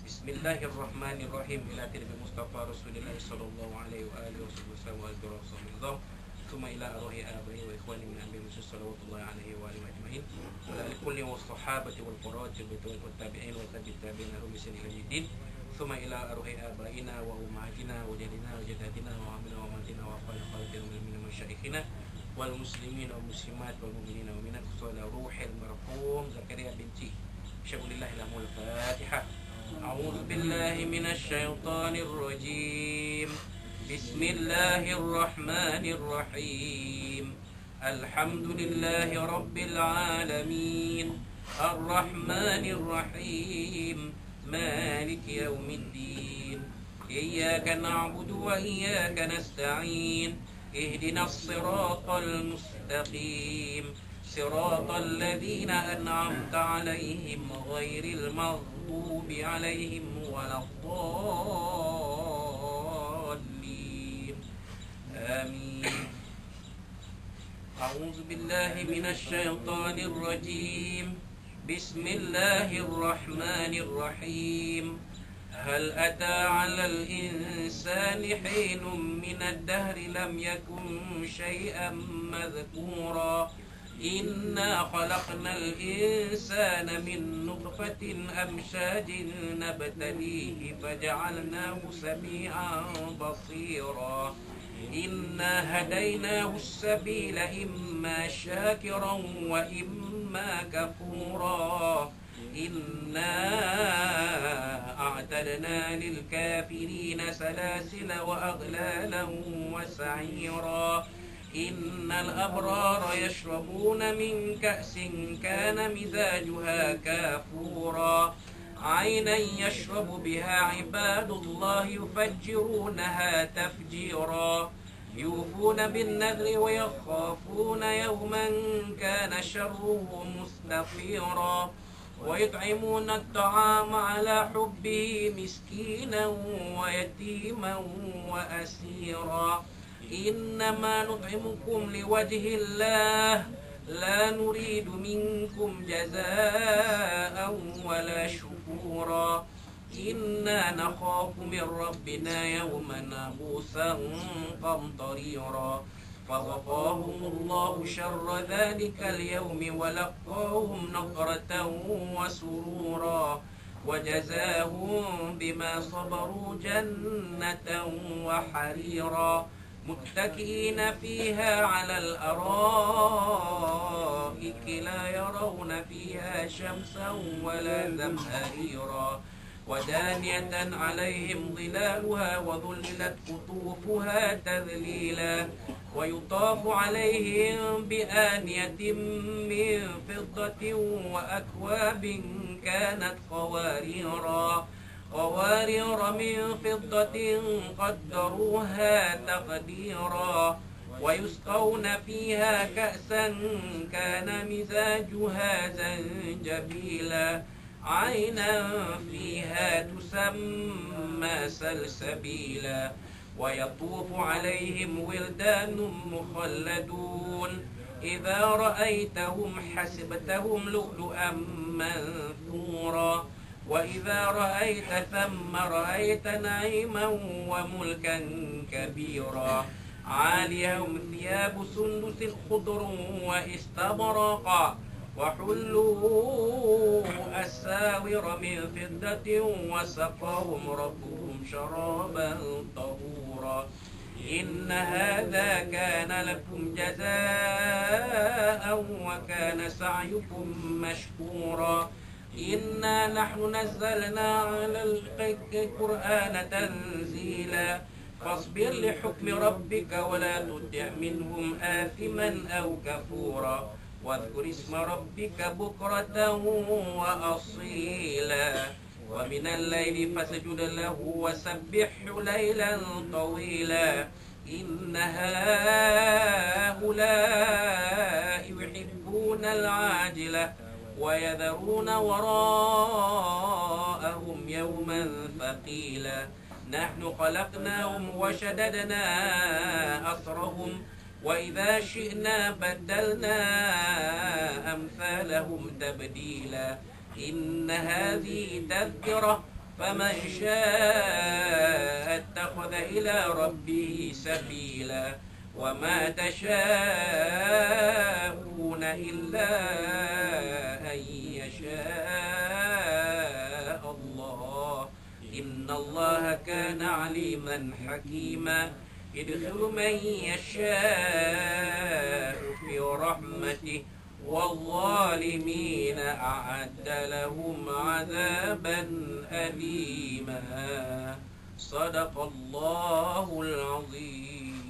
بسم الله الرحمن الرحيم إلى تلك المصطفى رسول الله صلى الله عليه وآله وسلم والكرام ثم إلى أروح آبائي وإخواني من أنبياء المسلمين صلوات الله عليه وآله أجمعين وإلى كل والصحابة والقراء والتابعين وتابع التابعين لهم بإحسان إلى يوم الدين ثم إلى أروح آبائنا وأمهاتنا وجدنا وجداتنا وعمنا وأمهاتنا وأخواننا وأخواتنا من مشايخنا والمسلمين والمسلمات والمؤمنين والمؤمنات خصوصا روح المرحوم زكريا بنتي شكر لله له الفاتحة. أعوذ بالله من الشيطان الرجيم. بسم الله الرحمن الرحيم. الحمد لله رب العالمين الرحمن الرحيم مالك يوم الدين إياك نعبد وإياك نستعين اهدنا الصراط المستقيم صراط الذين أنعمت عليهم غير المغضوب عليهم ولا الضالين آمين. أعوذ بالله من الشيطان الرجيم. بسم الله الرحمن الرحيم. هل أتى على الإنسان حين من الدهر لم يكن شيئا مذكورا إنا خلقنا الإنسان من نطفة أمشاج نبتليه فجعلناه سميعا بصيرا إنا هديناه السبيل إما شاكرا وإما كفورا إنا أعتدنا للكافرين سلاسل وأغلالا وسعيرا إن الأبرار يشربون من كأس كان مزاجها كافورا عينا يشرب بها عباد الله يفجرونها تفجيرا يوفون بالنذر ويخافون يوما كان شره مستطيرا ويطعمون الطعام على حبه مسكينا ويتيما وأسيرا إنما نطعمكم لوجه الله لا نريد منكم جزاء ولا شكورا إنا نخاف من ربنا يوما عبوسا قمطريرا فوقاهم الله شر ذلك اليوم ولقاهم نضرة وسرورا وجزاهم بما صبروا جنة وحريرا متكئين فيها على الأرائك لا يرون فيها شمسا ولا زمهريرا ودانية عليهم ظلالها وذللت قطوفها تذليلا ويطاف عليهم بآنية من فضة وأكواب كانت قوارير من فضة قدروها تقديرا ويسقون فيها كأسا كان مزاجها زنجبيلا عينا فيها تسمى سلسبيلا ويطوف عليهم ولدان مخلدون إذا رأيتهم حسبتهم لؤلؤا منثورا وإذا رأيت ثم رأيت نعيما وملكا كبيرا عاليهم ثياب سندس خضر واستبرقا وحلوا أساور من فضة وسقاهم ربهم شرابا طهورا إن هذا كان لكم جزاء وكان سعيكم مشكورا إنا نحن نزلنا على القرآن تنزيلا فاصبر لحكم ربك ولا تطع منهم آثما أو كفورا واذكر اسم ربك بكرة وأصيلا ومن الليل فاسجد له وسبحه ليلا طويلا إن هؤلاء يحبون العاجلة ويذرون وراءهم يوما ثقيلا نحن خلقناهم وشددنا أسرهم وإذا شئنا بدلنا أمثالهم تبديلا إن هذه تذكرة فمن شاء اتخذ إلى ربه سبيلا وما تشاءون إلا أن يشاء الله إن الله كان عليما حكيما يدخل من يشاء في رحمته والظالمين أعد لهم عذابا أليما صدق الله العظيم.